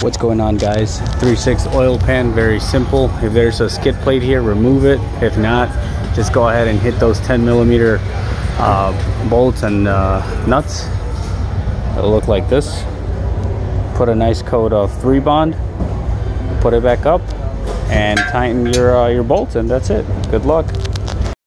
What's going on, guys? 3/6 oil pan, very simple. If there's a skid plate here, remove it. If not, just go ahead and hit those 10mm bolts and nuts. It'll look like this. Put a nice coat of 3-bond, put it back up, and tighten your bolts, and that's it. Good luck.